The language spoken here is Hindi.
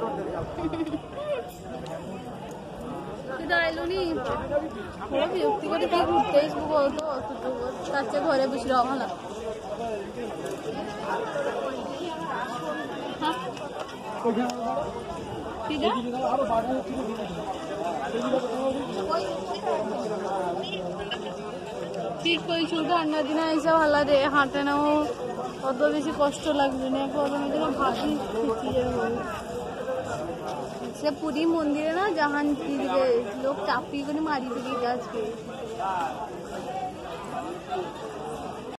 आइलु नी थोड़ा विरक्ति को देखिए घूरते इसको बोल दो चाचे घरे बस रहा वाला ठीक कोई छोटा अन्ना दिन ऐसा वाला रे हाटे ना वो और तो बेसी कष्ट लगबे ना प्रॉब्लम है भाभी खींची जाए से पूरी मंदिर ना जहां लोग चापी को मारी दी आज के